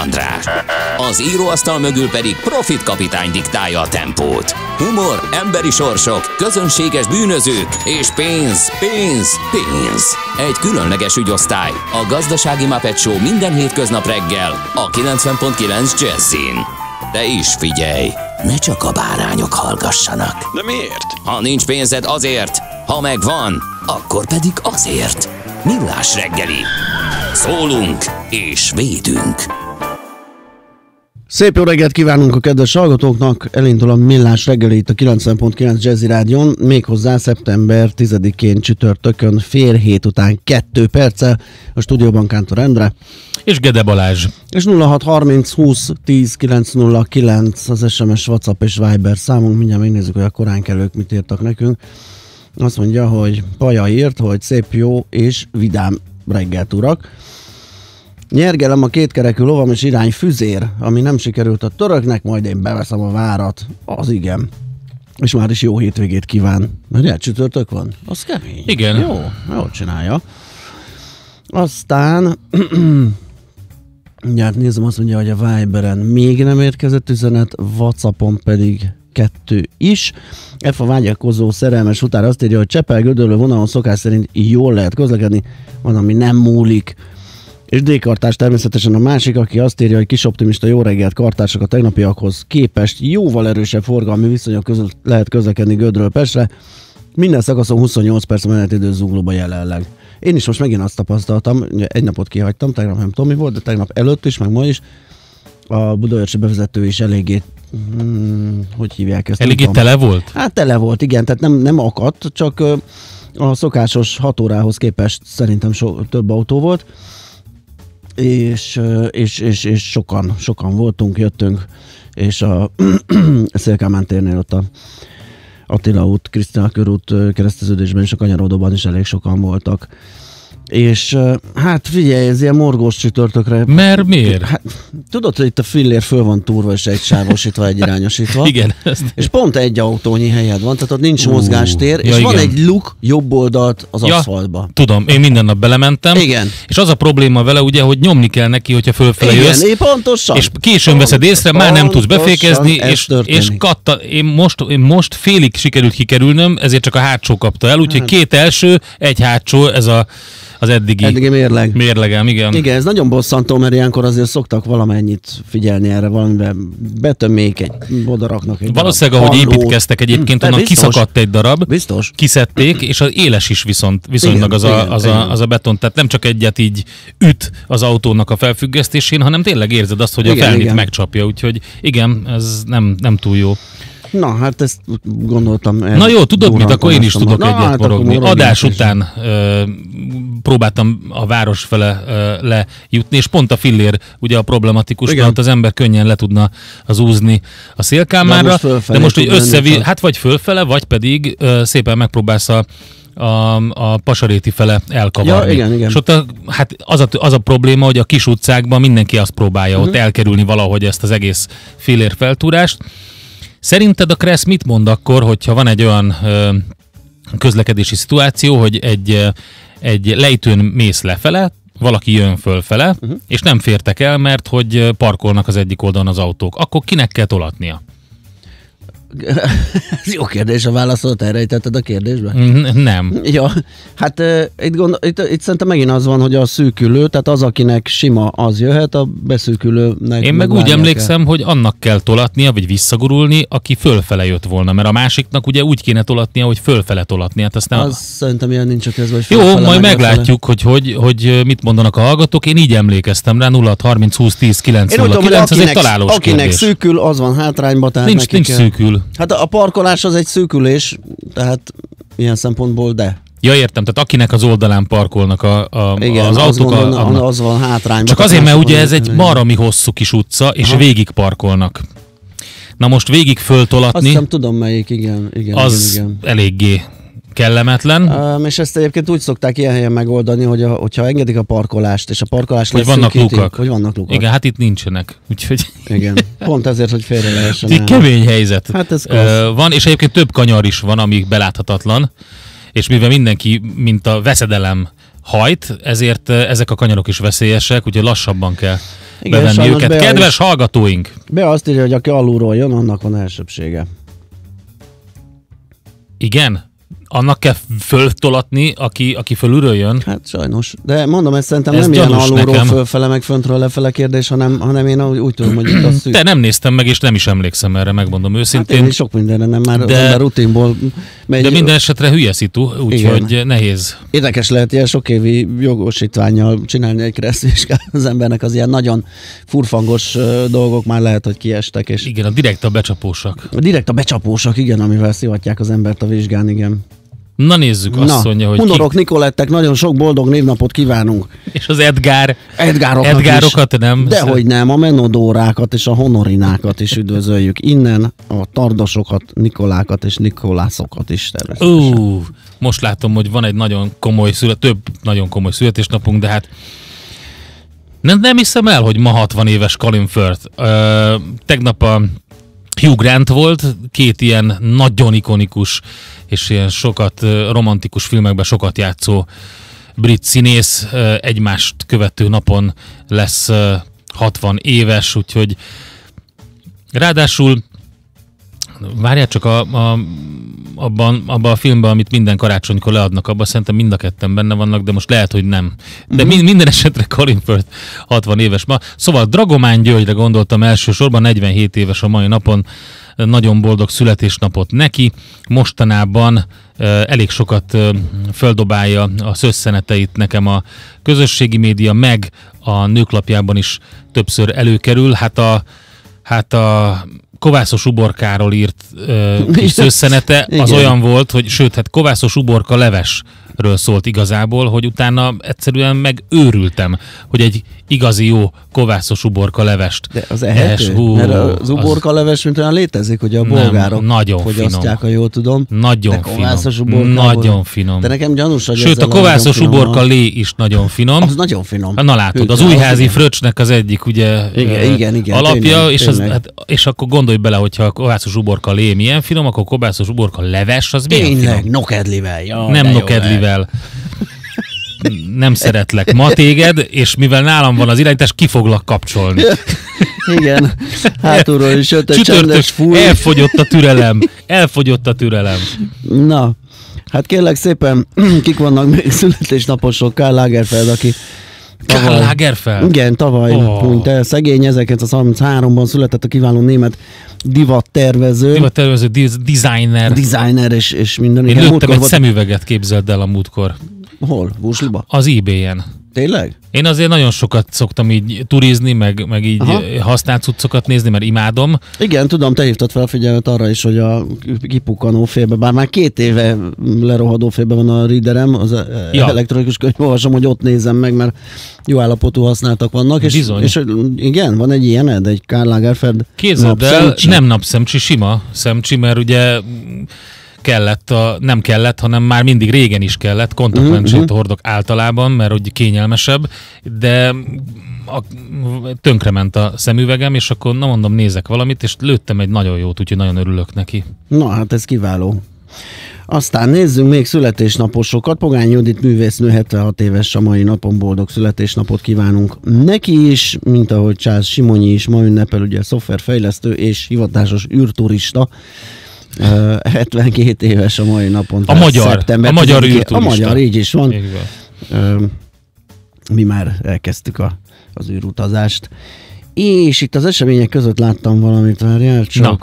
András. Az íróasztal mögül pedig Profit kapitány diktálja a tempót. Humor, emberi sorsok, közönséges bűnözők és pénz. Egy különleges ügyosztály, a Gazdasági Muppet Show minden hétköznap reggel a 90.9 Jazzin. De is figyelj, ne csak a bárányok hallgassanak. De miért? Ha nincs pénzed, azért, ha megvan, akkor pedig azért. Millás reggeli. Szólunk és védünk. Szép jó reggelt kívánunk a kedves hallgatóknak, elindul a Millás reggeli itt a 90.9 Jazzy Rádion, méghozzá szeptember 10-én csütörtökön fél hét után 2 perccel, a stúdióban Kántor Endre. És Gede Balázs. És 0630 20 10 909 az SMS, WhatsApp és Viber számunk, mindjárt megnézzük, hogy a koránkelők mit írtak nekünk. Azt mondja, hogy Paja írt, hogy szép jó és vidám reggelt urak. Nyergelem a kétkerekű lovam és irány füzér, ami nem sikerült a töröknek, majd én beveszem a várat. Az igen. És már is jó hétvégét kíván. Mert csütörtök van? Az kemény. Igen. Jó, jól csinálja. Aztán nézem, azt mondja, hogy a Viberen még nem érkezett üzenet, WhatsAppon pedig 2 is. F a vágyakozó szerelmes után azt írja, hogy Csepel-Gödöllő vonalon szokás szerint jól lehet közlekedni, van, ami nem múlik. És D-kartárs természetesen a másik, aki azt írja, hogy kis optimista jó reggelt kartársak a tegnapiakhoz képest jóval erősebb forgalmi viszonyok között lehet közlekedni Gödről Pestre. Minden szakaszon 28 perc a menetidő zuglóba jelenleg. Én is most megint azt tapasztaltam, egy napot kihagytam, tegnap nem tudom mi volt, de tegnap előtt is, meg ma is. A Budaörsi bevezető is eléggé, hogy hívják ezt? Eléggé tele volt? Hát tele volt, igen, tehát nem akadt, csak a szokásos 6 órához képest szerintem több autó volt. És sokan voltunk, jöttünk, és a Szél-Kálmán térnél ott a Attila út, Krisztina körút kereszteződésben és a kanyarodóban is elég sokan voltak. És hát figyelj, ez ilyen morgós csütörtökre. Mert miért? Hát, tudod, hogy itt a fillér föl van túrva és egysávosítva, egyirányosítva. Igen. És pont egy autónyi helyed van, tehát ott nincs mozgástér, és ja, van igen. egy luk jobb oldalt az aszfaltba. Tudom, én minden nap belementem. Igen. És az a probléma vele ugye, hogy nyomni kell neki, hogyha fölfele jössz. Igen, pontosan. És későn veszed észre, már nem tudsz befékezni, és én most félig sikerült kikerülnöm, ezért csak a hátsó kapta el, úgyhogy 2 első, 1 hátsó, ez az eddigi mérlegem, igen. Igen, ez nagyon bosszantó, mert ilyenkor azért szoktak valamennyit figyelni erre, valamiben betömmék odaraknak egy valószínűleg, ahogy építkeztek egyébként, onnan kiszakadt egy darab, biztos. Kiszedték, és az éles is viszonylag igen, az a beton, tehát nem csak egyet így üt az autónak a felfüggesztésén, hanem tényleg érzed azt, hogy a felnit megcsapja, úgyhogy igen, ez nem túl jó. Na, hát ezt gondoltam. Na jó, tudod mit? Akkor én is tudok egyet morogni. Adás után próbáltam a város fele lejutni, és pont a fillér ugye a problematikus, mert ott az ember könnyen le tudna az úzni a Szél-Kálmánra, de most hogy hát vagy fölfele, vagy pedig szépen megpróbálsz a Pasaréti fele elkavarni. Ja, igen. És ott hát az a probléma, hogy a kis utcákban mindenki azt próbálja ott elkerülni valahogy ezt az egész fillér feltúrást. Szerinted a Kressz mit mond akkor, hogyha van egy olyan közlekedési szituáció, hogy egy lejtőn mész lefele, valaki jön fölfele, és nem fértek el, mert hogy parkolnak az egyik oldalon az autók. Akkor kinek kell tolatnia? Jó kérdés, a válaszodat elrejtetted a kérdésbe? Nem. Ja, hát itt szerintem megint az van, hogy a szűkülő, tehát az, akinek sima, az jöhet, a beszűkülőnek. Én meg úgy emlékszem, hogy annak kell tolatnia, vagy visszagurulni, aki fölfele jött volna, mert a másiknak ugye úgy kéne tolatnia, hogy fölfele tolatnia. Hát aztán az szerintem ilyen nincs a kezdve, hogy jó, majd meglátjuk, hogy mit mondanak a hallgatók. Én így emlékeztem rá, 0630 20 10 909, ez egy találós kérdés. Akinek szűkül, az van hátrányba, tehát nincs szűkül. Hát a parkolás az egy szűkülés, tehát ilyen szempontból de. Ja, értem, tehát akinek az oldalán parkolnak igen, az autók. Az van hátrányban. Csak azért, mert ugye ez egy baromi hosszú kis utca, és végig parkolnak. Na most végig föltolatni. Azt hiszem tudom melyik, igen. Igen. Eléggé kellemetlen. És ezt egyébként úgy szokták ilyen helyen megoldani, hogyha engedik a parkolást, és a parkolás hogy vannak lukak. Hogy vannak lukak. Igen, hát itt nincsenek. Úgyhogy... Igen, pont ezért, hogy félre lehessen. Itt kemény helyzet. Hát ez van, és egyébként több kanyar is van, amíg beláthatatlan, és mivel mindenki, mint a veszedelem hajt, ezért ezek a kanyarok is veszélyesek, úgyhogy lassabban kell bevenni őket. Kedves hallgatóink! Be azt írja, hogy aki alulról jön, annak van elsőbsége. Igen? Annak kell föltolatni, aki fölülről jön? Hát sajnos. De mondom, ez szerintem ez nem ilyen alulról nekem. fölfele, meg föntről lefele kérdés, hanem én úgy tudom, hogy itt a szűk. Te nem néztem meg, és nem is emlékszem erre, megmondom őszintén. Hát én sok mindenre nem, már de rutinból megy. De minden esetre hülye szitu, úgyhogy nehéz. Érdekes lehet ilyen sok évi jogosítvánnyal csinálni egy kresszvizsgát az embernek, az ilyen nagyon furfangos dolgok már lehet, hogy kiestek. És Igen, direkt a becsapósak. Direkt a becsapósak, igen, amivel szivatják az embert a vizsgán, igen. Na nézzük, azt mondja, hogy Hunorok, Nikolettek, nagyon sok boldog névnapot kívánunk. És az Edgárokat is. nem. Dehogy nem, a Menodórákat és a Honorinákat is üdvözöljük. Innen a Tardosokat, Nikolákat és Nikolászokat is természetesen. Most látom, hogy van egy több nagyon komoly születésnapunk, de hát nem hiszem el, hogy ma 60 éves Colin Firth. Tegnap a Hugh Grant volt, két ilyen nagyon ikonikus és ilyen sokat romantikus filmekben sokat játszó brit színész egymást követő napon lesz 60 éves, úgyhogy ráadásul várjál csak abban a filmben, amit minden karácsonykor leadnak, abban szerintem mind a ketten benne vannak, de most lehet, hogy nem. De minden esetre Colin Firth 60 éves ma. Szóval Dragomán Györgyre gondoltam elsősorban, 47 éves a mai napon, nagyon boldog születésnapot neki. Mostanában elég sokat földobálja a szösszeneteit nekem a közösségi média, meg a Nőklapjában is többször előkerül. Hát a Kovászos uborkáról írt kis szösszenete az olyan volt, hogy sőt, hát Kovászos uborka levesről szólt igazából, hogy utána egyszerűen megőrültem, hogy egy igazi jó kovászos uborka levest. De az ehető? Mert az uborka leves, mint olyan létezik, hogy a bolgárok fogyasztják, ha jól tudom. Nagyon finom. Nagyon finom. De nekem gyanús, hogy sőt, a kovászos uborka lé is nagyon finom. Az nagyon finom. Na látod, az újházi fröccsnek az egyik ugye igen, alapja, tényleg. És akkor gondolj bele, hogyha a kovászos uborka lé milyen finom, akkor a kovászos uborka leves az milyen finom. Tényleg, nokedlivel. Nem nokedlivel. Nem szeretlek ma téged, és mivel nálam van az irányítás, ki foglak kapcsolni. Igen, hátulról is jött egy csendes fúj. Elfogyott a türelem. Na, hát kérlek szépen, kik vannak még születésnaposok? Karl Lagerfeld, aki Karl Lagerfeld? Igen, tavaly hunyt el. Szegény 1933-ban született a kiváló német divattervező, designer és minden. Én lőttem egy szemüveget, képzeld el a múltkor. Hol? Bursliba? Az eBay-en. Tényleg? Én azért nagyon sokat szoktam így turizni, meg így használt cuccokat nézni, mert imádom. Igen, tudom, te hívtad fel a figyelmet arra is, hogy a kipukkanó félbe, bár már 2 éve lerohadó félbe van a readerem, az elektronikus könyvolvasom, hogy ott nézem meg, mert jó állapotú használtak vannak. És igen, van egy ilyened, egy Karl Lagerfeld napszemcsi. Nem napszemcsi, sima szemcsi, mert ugye nem kellett, hanem már mindig régen is kellett, kontaktlencsét hordok általában, mert úgy kényelmesebb, de tönkrement a szemüvegem, és akkor mondom, nézek valamit, és lőttem egy nagyon jót, úgyhogy nagyon örülök neki. Na, hát ez kiváló. Aztán nézzünk még születésnaposokat. Pogány Judit művésznő 76 éves a mai napon, boldog születésnapot kívánunk neki is, mint ahogy Charles Simonyi is ma ünnepel, ugye szoftverfejlesztő és hivatásos űrturista. 72 éves a mai napon. A magyar űrturista. A magyar, így is van. Mi már elkezdtük az űrutazást. És itt az események között láttam valamit, várjál, csak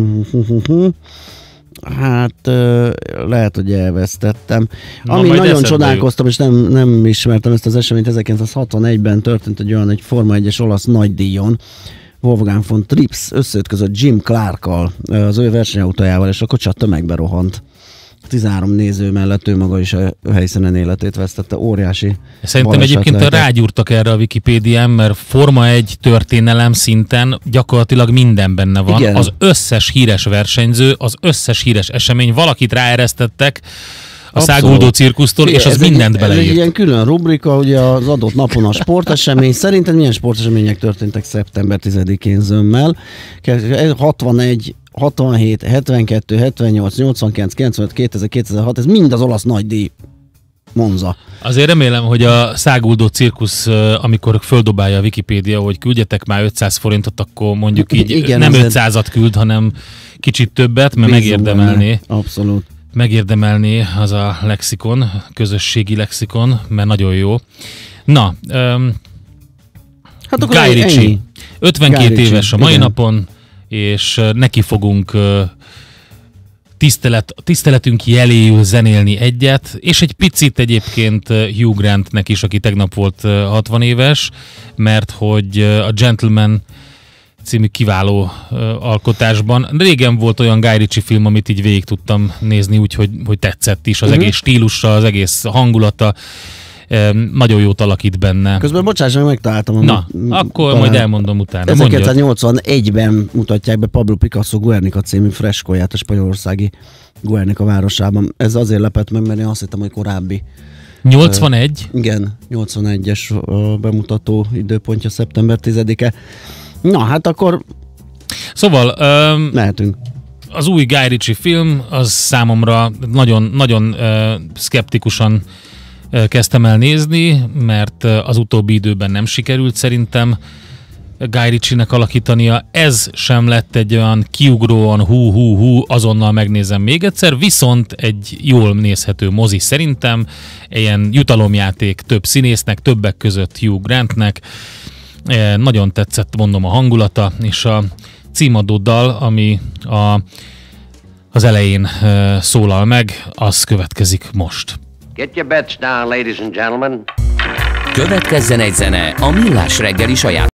lehet, hogy elvesztettem. Ami nagyon csodálkoztam, és nem ismertem ezt az eseményt, 1961-ben történt egy Forma 1-es olasz nagydíjon, Wolfgang von Trips összeütközött Jim Clarkkal, az ő versenyautójával, és a kocsi a tömegbe rohant. 13 néző mellett ő maga is a helyszínen életét vesztette, óriási. Szerintem egyébként rágyúrtak erre a Wikipédián, mert Forma 1 történelem szinten gyakorlatilag minden benne van. Igen. Az összes híres versenyző, az összes híres esemény, valakit ráeresztettek a száguldó cirkusztól, és az mindent beleírt. Ez egy ilyen külön rubrika, ugye az adott napon a sportesemény. Szerinted milyen sportesemények történtek szeptember 10-én zömmel? 61, 67, 72, 78, 89, 95, 2000, 2006, ez mind az olasz nagydíj Monza. Azért remélem, hogy a száguldó cirkusz, amikor földobálja a Wikipédia, hogy küldjetek már 500 forintot, akkor mondjuk így igen, nem azért 500-at küld, hanem kicsit többet, mert megérdemelné. Abszolút. Megérdemelné az a lexikon, közösségi lexikon, mert nagyon jó. Na, Hát Guy Ritchie, 52 Guy Ritchie, éves a mai igen. napon, és neki fogunk tiszteletünk jeléül zenélni egyet, és egy picit egyébként Hugh Grantnek is, aki tegnap volt 60 éves, mert hogy a Gentleman című kiváló alkotásban. Régen volt olyan Guy Ritchie film, amit így végig tudtam nézni, úgyhogy hogy tetszett is az egész stílusa, az egész hangulata. Nagyon jót alakít benne. Közben bocsáss, meg megtaláltam. Na, akkor majd elmondom utána. 1981-ben mutatják be Pablo Picasso Guernica című freskóját a spanyolországi Guernica városában. Ez azért lepett meg, mert én azt hittem, hogy korábbi. 81? Igen, 81-es bemutató időpontja szeptember 10-e. Na, hát akkor Szóval mehetünk. az új Guy Ritchie film, az számomra nagyon szkeptikusan kezdtem el nézni, mert az utóbbi időben nem sikerült szerintem Guy Ritchie-nek alakítania. Ez sem lett egy olyan kiugróan hú, azonnal megnézem még egyszer, viszont egy jól nézhető mozi szerintem, ilyen jutalomjáték több színésznek, többek között Hugh Grantnek. Nagyon tetszett, mondom, a hangulata, és a címadó dal, ami az elején szólal meg, az következik most. Get your bets down, ladies and gentlemen. Következzen egy zene a Millás reggeli saját